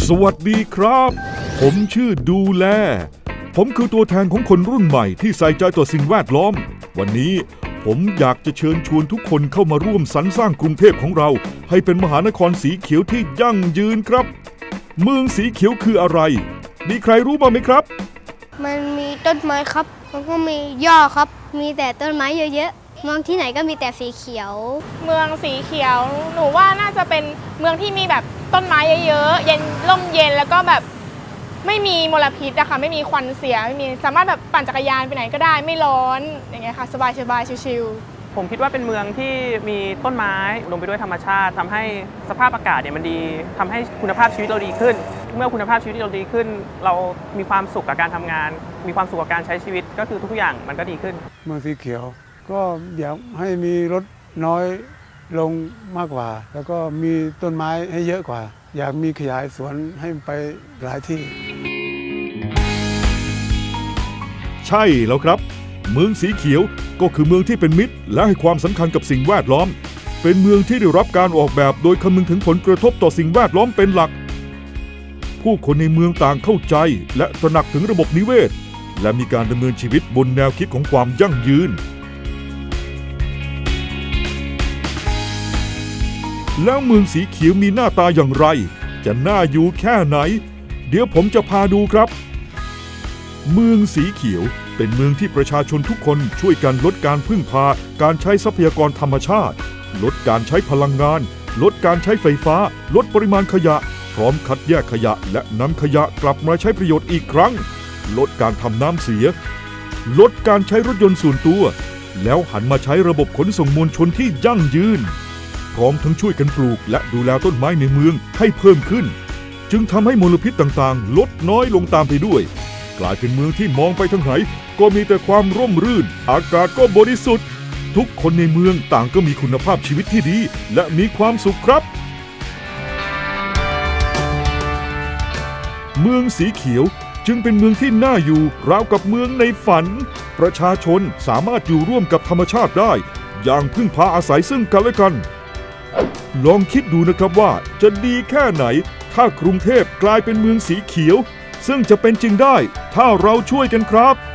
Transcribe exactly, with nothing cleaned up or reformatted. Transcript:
สวัสดีครับผมชื่อดูแลผมคือตัวแทนของคนรุ่นใหม่ที่ใส่ใจต่อสิ่งแวดล้อมวันนี้ผมอยากจะเชิญชวนทุกคนเข้ามาร่วมสรรสร้างกรุงเทพของเราให้เป็นมหานครสีเขียวที่ยั่งยืนครับเมืองสีเขียวคืออะไรมีใครรู้บ้างไหมครับมันมีต้นไม้ครับมันก็มีหญ้าครับมีแต่ต้นไม้เยอะๆมองที่ไหนก็มีแต่สีเขียวเมืองสีเขียวหนูว่าน่าจะเป็นเมืองที่มีแบบต้นไม้เยอะๆเย็นร่มเย็นแล้วก็แบบไม่มีมลพิษอะค่ะไม่มีควันเสียไม่มีสามารถแบบปั่นจักรยานไปไหนก็ได้ไม่ร้อนอย่างเงี้ยค่ะสบายๆชิลๆผมคิดว่าเป็นเมืองที่มีต้นไม้อุดมไปด้วยธรรมชาติทำให้สภาพอากาศเนี่ยมันดีทำให้คุณภาพชีวิตเราดีขึ้นเมื่อคุณภาพชีวิตเราดีขึ้นเรามีความสุขกับการทำงานมีความสุขกับการใช้ชีวิตก็คือทุกอย่างมันก็ดีขึ้นเมืองสีเขียวก็อยากให้มีรถน้อยลงมากกว่าแล้วก็มีต้นไม้ให้เยอะกว่าอยากมีขยายสวนให้ไปหลายที่ใช่แล้วครับเมืองสีเขียวก็คือเมืองที่เป็นมิตรและให้ความสำคัญกับสิ่งแวดล้อมเป็นเมืองที่ได้รับการออกแบบโดยคำนึงถึงผลกระทบต่อสิ่งแวดล้อมเป็นหลักผู้คนในเมืองต่างเข้าใจและตระหนักถึงระบบนิเวศและมีการดำเนินชีวิตบนแนวคิดของความยั่งยืนแล้วเมืองสีเขียวมีหน้าตาอย่างไรจะน่าอยู่แค่ไหนเดี๋ยวผมจะพาดูครับเมืองสีเขียวเป็นเมืองที่ประชาชนทุกคนช่วยกันลดการพึ่งพาการใช้ทรัพยากรธรรมชาติลดการใช้พลังงานลดการใช้ไฟฟ้าลดปริมาณขยะพร้อมคัดแยกขยะและนำขยะกลับมาใช้ประโยชน์อีกครั้งลดการทำน้ำเสียลดการใช้รถยนต์ส่วนตัวแล้วหันมาใช้ระบบขนส่งมวลชนที่ยั่งยืนพร้อมทั้งช่วยกันปลูกและดูแลต้นไม้ในเมืองให้เพิ่มขึ้นจึงทำให้มลพิษต่างๆลดน้อยลงตามไปด้วยกลายเป็นเมืองที่มองไปทางไหนก็มีแต่ความร่มรื่นอากาศก็บริสุทธิ์ทุกคนในเมืองต่างก็มีคุณภาพชีวิตที่ดีและมีความสุขครับเมืองสีเขียวจึงเป็นเมืองที่น่าอยู่ราวกับเมืองในฝันประชาชนสามารถอยู่ร่วมกับธรรมชาติได้อย่างพึ่งพาอาศัยซึ่งกันและกันลองคิดดูนะครับว่าจะดีแค่ไหนถ้ากรุงเทพกลายเป็นเมืองสีเขียวซึ่งจะเป็นจริงได้ถ้าเราช่วยกันครับ